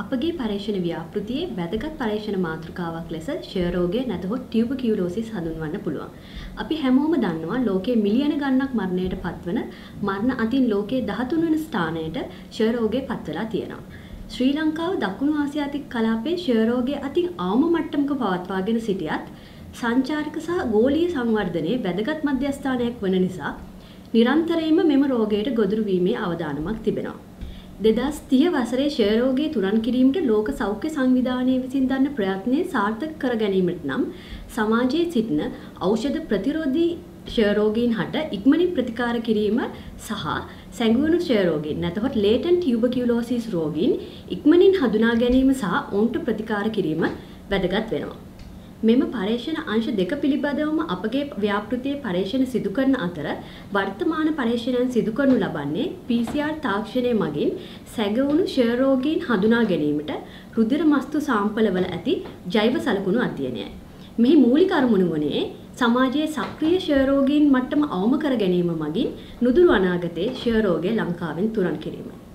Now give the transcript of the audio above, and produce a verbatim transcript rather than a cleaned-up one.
අපගේ පරීක්ෂණ ව්‍යාපෘතියේ වැදගත් පරීක්ෂණ මාතෘකාවක් ලෙස ක්ෂය රෝගය නැතහොත් ටියුබර්කියුලෝසිස් හඳුන්වන්න පුළුවන්. අපි හැමෝම දන්නවා ලෝකයේ මිලියන ගණනක් මරණයට පත්වන මරණ අතින් ලෝකයේ දහතුන් වෙනි ස්ථානයට ක්ෂය රෝගය පත් වෙලා තියෙනවා. ශ්‍රී ලංකාව දකුණු ආසියාතික කලාපයේ ක්ෂය රෝගය අතින් අවම මට්ටමක පවත්වාගෙන සිටියත් සංචාරක සහ ගෝලීය සංවර්ධනයේ වැදගත් මධ්‍යස්ථානයක් වන නිසා නිරන්තරයෙන්ම මෙම රෝගයට ගොදුරු වීමේ අවදානමක් තිබෙනවා. දෙදහස් තිහ වසරේ ක්ෂය රෝගය තුරන් කිරීමට ලෝක සෞඛ්‍ය සංවිධානය විසින් දරන ප්‍රයත්නයේ සාර්ථක කර ගැනීමට නම් සමාජයේ සිටින ඖෂධ ප්‍රතිරෝධී ක්ෂය රෝගීන් හට ඉක්මනින් ප්‍රතිකාර කිරීම සහ සැඟවුණු ක්ෂය රෝගීන් නැතහොත් ලේටන්ට් ටියුබර්කියුලෝසිස් රෝගීන් ඉක්මනින් හඳුනා ගැනීම සහ ඔවුන්ට ප්‍රතිකාර කිරීම වැදගත් වෙනවා. මෙම පරීක්ෂණ අංශ දෙක පිළිබඳවම අපගේ ව්‍යාපෘතියේ පරීක්ෂණ සිදු කරන අතර වර්තමාන පරීක්ෂණයන් සිදු කරනු ලබන්නේ පී සී ආර් තාක්ෂණය මගින් සැඟවුණු ක්ෂය රෝගීන් හඳුනා ගැනීමට රුධිර මස්තු සාම්පලවල ඇති ජෛව සලකුණු අධ්‍යයනයයි. මෙහි මූලික අරමුණ වන්නේ සමාජයේ සක්‍රීය ක්ෂය රෝගීන් මට්ටම අවම කර ගැනීම මගින් නුදුරු අනාගතයේ ක්ෂය රෝගය ලංකාවෙන් තුරන් කිරීමයි.